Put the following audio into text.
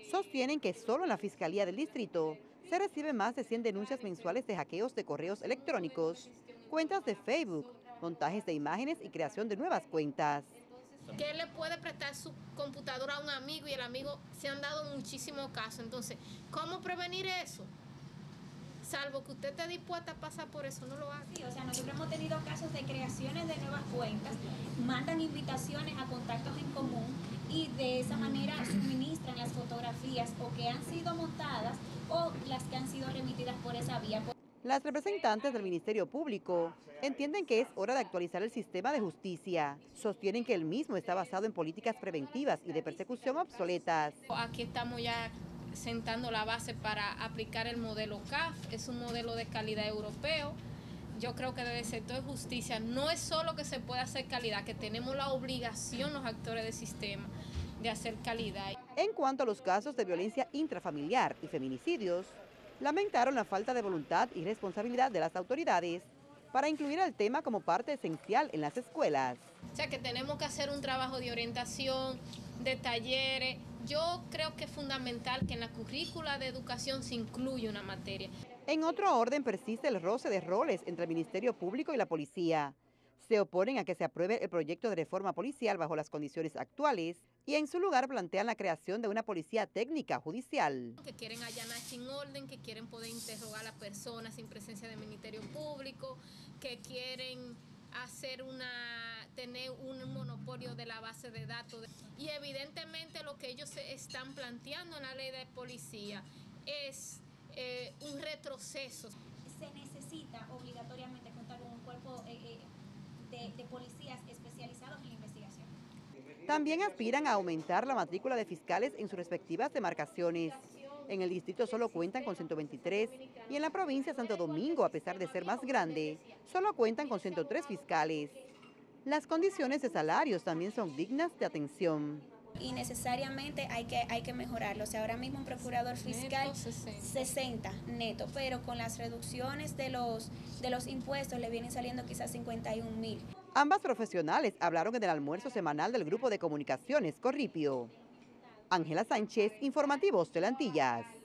sostienen que solo en la Fiscalía del Distrito se reciben más de 100 denuncias mensuales de hackeos de correos electrónicos, cuentas de Facebook, montajes de imágenes y creación de nuevas cuentas. Que él le puede prestar su computadora a un amigo y el amigo se han dado muchísimos casos. Entonces, ¿cómo prevenir eso? Salvo que usted esté dispuesta a pasar por eso, no lo haga. Sí, o sea, nosotros hemos tenido casos de creaciones de nuevas cuentas, mandan invitaciones a contactos en común y de esa manera suministran las fotografías o que han sido montadas o las que han sido remitidas por esa vía. Las representantes del Ministerio Público entienden que es hora de actualizar el sistema de justicia. Sostienen que el mismo está basado en políticas preventivas y de persecución obsoletas. Aquí estamos ya sentando la base para aplicar el modelo CAF, es un modelo de calidad europeo. Yo creo que desde el sector de justicia no es solo que se pueda hacer calidad, que tenemos la obligación los actores del sistema de hacer calidad. En cuanto a los casos de violencia intrafamiliar y feminicidios, lamentaron la falta de voluntad y responsabilidad de las autoridades para incluir el tema como parte esencial en las escuelas. O sea que tenemos que hacer un trabajo de orientación, de talleres. Yo creo que es fundamental que en la currícula de educación se incluya una materia. En otro orden persiste el roce de roles entre el Ministerio Público y la policía. Se oponen a que se apruebe el proyecto de reforma policial bajo las condiciones actuales y en su lugar plantean la creación de una policía técnica judicial. Que quieren allanar sin orden, que quieren poder interrogar a las personas sin presencia del Ministerio Público, que quieren tener un monopolio de la base de datos. Y evidentemente lo que ellos están planteando en la ley de policía es un retroceso. Se necesita obligatoriamente contar con un cuerpo de policías especializados en la investigación. También aspiran a aumentar la matrícula de fiscales en sus respectivas demarcaciones. En el distrito solo cuentan con 123 y en la provincia de Santo Domingo, a pesar de ser más grande, solo cuentan con 103 fiscales. Las condiciones de salarios también son dignas de atención. Y necesariamente hay que mejorarlo. O sea, ahora mismo un procurador fiscal 60 neto, pero con las reducciones de los impuestos le vienen saliendo quizás 51.000. Ambas profesionales hablaron en el almuerzo semanal del Grupo de Comunicaciones Corripio. Ángela Sánchez, Informativos de Antillas.